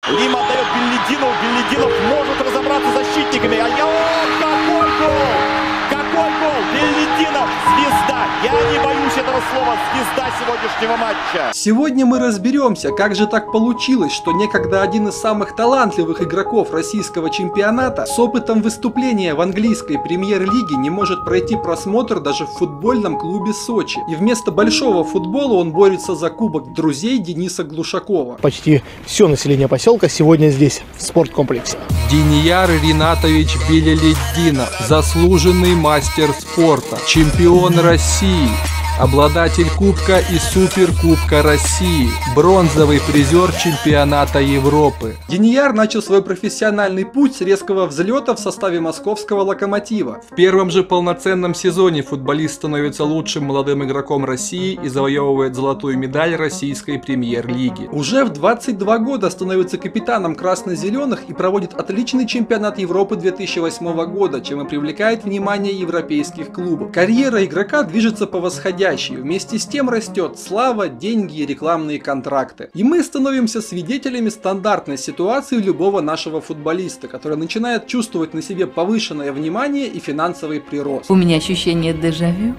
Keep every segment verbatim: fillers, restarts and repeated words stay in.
Лим отдает Беллидину. Беллидинов может разобраться с защитниками. А я... О, какой гол! Какой гол! Беллидинов, звезда! Я не боюсь этого слова, звезда сегодняшнего матча. Сегодня мы разберемся, как же так получилось, что некогда один из самых талантливых игроков российского чемпионата с опытом выступления в английской премьер-лиге не может пройти просмотр даже в футбольном клубе Сочи. И вместо большого футбола он борется за кубок друзей Дениса Глушакова. Почти все население поселка сегодня здесь, в спорткомплексе. Денияр Ринатович Беллидинов, заслуженный мастер спорта, чемпион России, обладатель Кубка и Суперкубка России, бронзовый призер чемпионата Европы. Денияр начал свой профессиональный путь с резкого взлета в составе московского «Локомотива». В первом же полноценном сезоне футболист становится лучшим молодым игроком России и завоевывает золотую медаль российской премьер-лиги. Уже в двадцать два года становится капитаном красно-зеленых и проводит отличный чемпионат Европы две тысячи восьмого года, чем и привлекает внимание европейских клубов. Карьера игрока движется по восходящей. Вместе с тем растет слава, деньги и рекламные контракты. И мы становимся свидетелями стандартной ситуации любого нашего футболиста, который начинает чувствовать на себе повышенное внимание и финансовый прирост. У меня ощущение дежавю.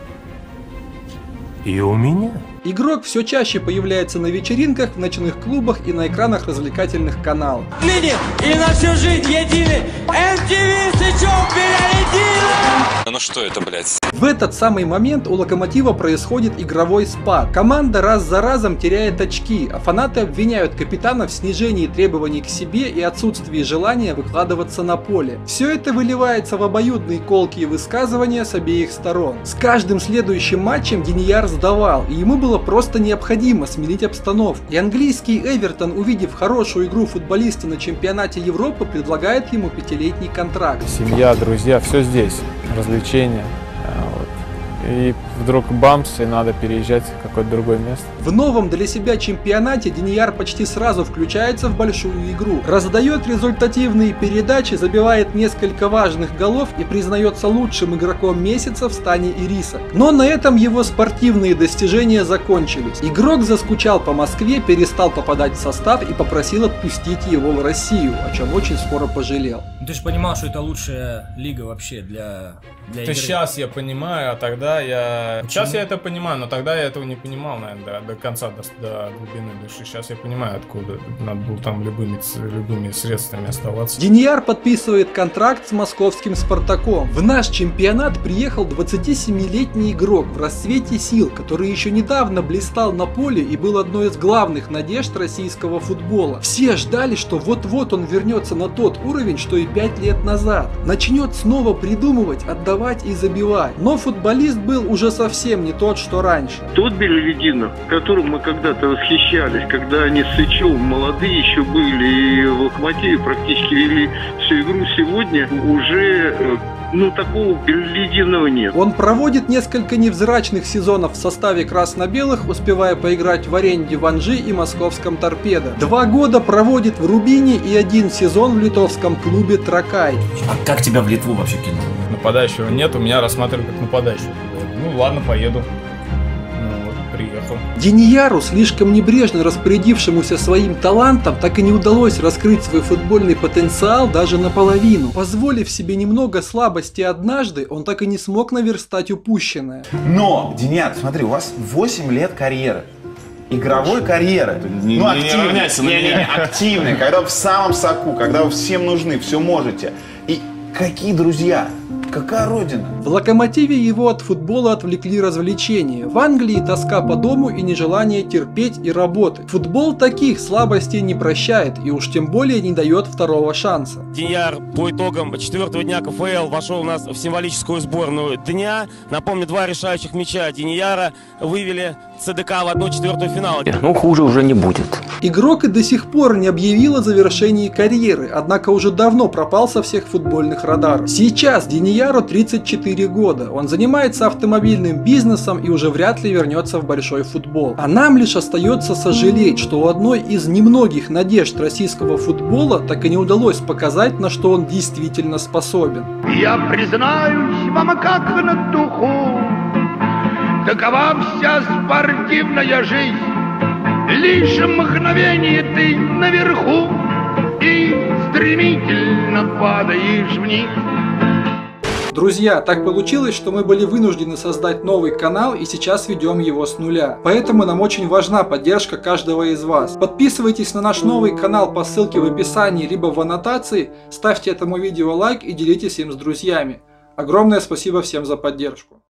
И у меня. Игрок все чаще появляется на вечеринках, в ночных клубах и на экранах развлекательных каналов. И на всю жизнь едины эм ти ви Сычев Беллидинов! Ну что это, блядь? В этот самый момент у Локомотива происходит игровой спад. Команда раз за разом теряет очки, а фанаты обвиняют капитана в снижении требований к себе и отсутствии желания выкладываться на поле. Все это выливается в обоюдные колкие высказывания с обеих сторон. С каждым следующим матчем Денияр сдавал, и ему было просто необходимо сменить обстановку. И английский Эвертон, увидев хорошую игру футболиста на чемпионате Европы, предлагает ему пятилетний контракт. Семья, друзья, все здесь, развлечения. Вот. И вдруг бамс, и надо переезжать в какое-то другое место. В новом для себя чемпионате Денияр почти сразу включается в большую игру, раздает результативные передачи, забивает несколько важных голов и признается лучшим игроком месяца в стане ирисок. Но на этом его спортивные достижения закончились. Игрок заскучал по Москве, перестал попадать в состав и попросил отпустить его в Россию, о чем очень скоро пожалел. Ты же понимал, что это лучшая лига вообще для, для игры. Сейчас я понимаю, а тогда я... Почему? Сейчас я это понимаю, но тогда я этого не понимал, наверное, до, до конца, до, до глубины души. Сейчас я понимаю, откуда надо было там любыми, любыми средствами оставаться. Денияр подписывает контракт с московским «Спартаком». В наш чемпионат приехал двадцатисемилетний игрок в расцвете сил, который еще недавно блистал на поле и был одной из главных надежд российского футбола. Все ждали, что вот-вот он вернется на тот уровень, что и пять лет назад. Начнет снова придумывать, отдавать и забивать. Но футболист был уже совсем не тот, что раньше. Тот Беллидинов, которым мы когда-то восхищались, когда они с Сычевым молодые еще были и в Локомотиве практически вели всю игру, сегодня уже... Ну, такого Беллидинова нет. Он проводит несколько невзрачных сезонов в составе красно-белых, успевая поиграть в аренде в Анжи и московском Торпедо. Два года проводит в Рубине и один сезон в литовском клубе Тракай. А как тебя в Литву вообще кинули? Нападающего нет, у меня рассматривали как нападающего. Ну ладно, поеду. Приехал. Денияру, слишком небрежно распорядившемуся своим талантом, так и не удалось раскрыть свой футбольный потенциал даже наполовину. Позволив себе немного слабости однажды, он так и не смог наверстать упущенное. Но, Денияр, смотри, у вас восемь лет карьеры. Игровой карьеры. Не, ну, не, активной, не, не, не, не, активной, когда вы в самом соку, когда вы всем нужны, все можете. И какие друзья? Какая родина? В Локомотиве его от футбола отвлекли развлечения. В Англии тоска по дому и нежелание терпеть и работать. Футбол таких слабостей не прощает и уж тем более не дает второго шанса. Денияр по итогам четвертого дня ка эф эл вошел у нас в символическую сборную дня. Напомню, два решающих мяча Денияра вывели цэ дэ ка в одну четвертую финала. Ну, хуже уже не будет. Игрок и до сих пор не объявил о завершении карьеры, однако уже давно пропал со всех футбольных радаров. Сейчас Денияр тридцать четыре года. Он занимается автомобильным бизнесом и уже вряд ли вернется в большой футбол. А нам лишь остается сожалеть, что у одной из немногих надежд российского футбола так и не удалось показать, на что он действительно способен. Я признаюсь вам как на духу, такова вся спортивная жизнь. Лишь мгновение ты наверху и стремительно падаешь вниз. Друзья, так получилось, что мы были вынуждены создать новый канал и сейчас ведем его с нуля. Поэтому нам очень важна поддержка каждого из вас. Подписывайтесь на наш новый канал по ссылке в описании либо в аннотации, ставьте этому видео лайк и делитесь им с друзьями. Огромное спасибо всем за поддержку.